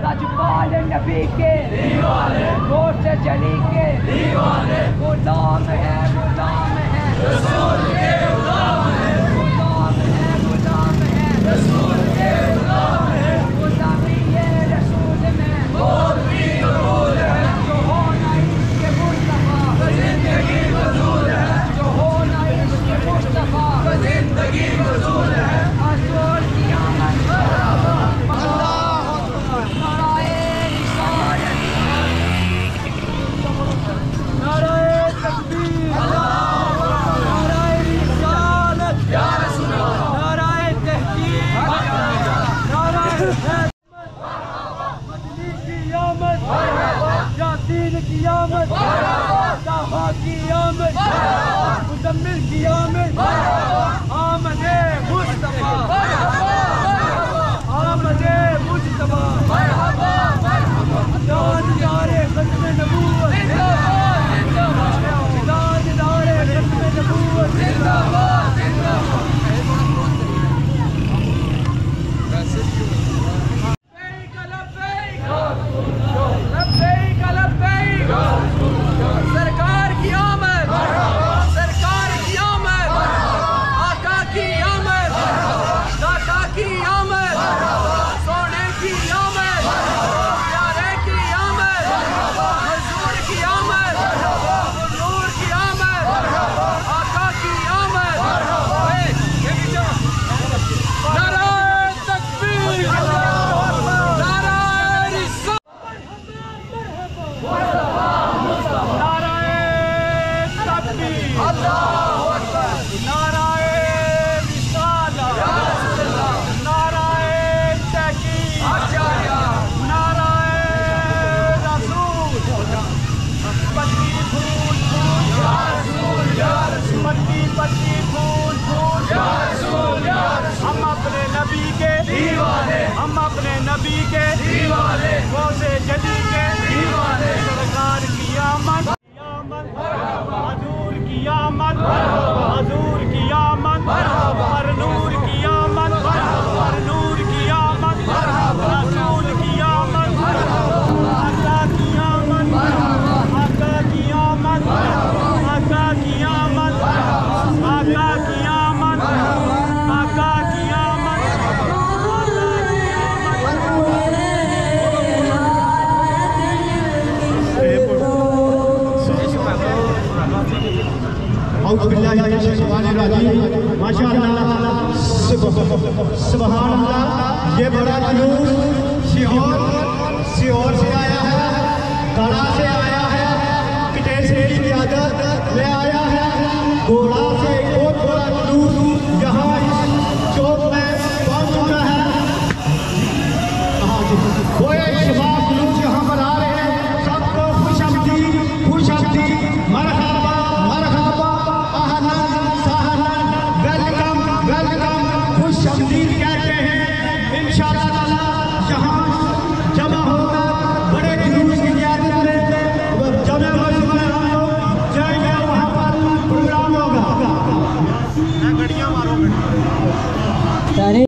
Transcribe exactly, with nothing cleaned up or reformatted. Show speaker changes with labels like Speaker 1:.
Speaker 1: लजपाल नबी के दीवाने, गोश्त जली के दीवाने, गुलाम है गुलाम है रसूल के गुलाम है, गुलाम है गुलाम है रसूल के गुलाम है, गुलामी ये रसूल में मौत भी कबूल है, जो होना इश्क़ मुस्तफ़ा जिंदगी मज़ूल है, जो होना इश्क़ मुस्तफ़ा जिंदगी मज़ूल है। अज़ोल क़यामत क़यामत ताहा की आमद, मुज़म्मिल की आमद, आमदे मुस्तफ़ा, आमदे मुस्तफ़ा, दादारे खत्म नबूवत, दादारे खत्म नबूवत, जिंदाबाद जिंदाबाद। सरकार की आमद, सरकार की आमद, आका की आमद, दाता की आमद, सोने की आमद, प्यारे की आमद, हुजूर की आमद, हुजूर की आमद, आका की आमद। नारे तकबीर, नारे रिसालत, अल्लाहु अकबर, नाराए रिसालत, नाराए तहकीक, नाराए रसूल, पत्ती फूल फूल या रसूल या रसूल, पत्ती पत्ती फूल फूल या रसूल या रसूल। हम अपने नबी के दीवाने, हम अपने नबी के दीवाने, गौसे जली के दीवाने, सरकार की आमद, हजूर की आमद, हजूर की आमद, हर नूर की आमद, हर नूर की आमद, रसूल की आमद, आका की आमद, आका की आमद, आका की आमद, आका की आमद, आका की आमद।
Speaker 2: माशाअल्लाह, सुभान अल्लाह। ये बड़ा जुलूस सीहोर सीहोर से आया है, गढ़ा से आया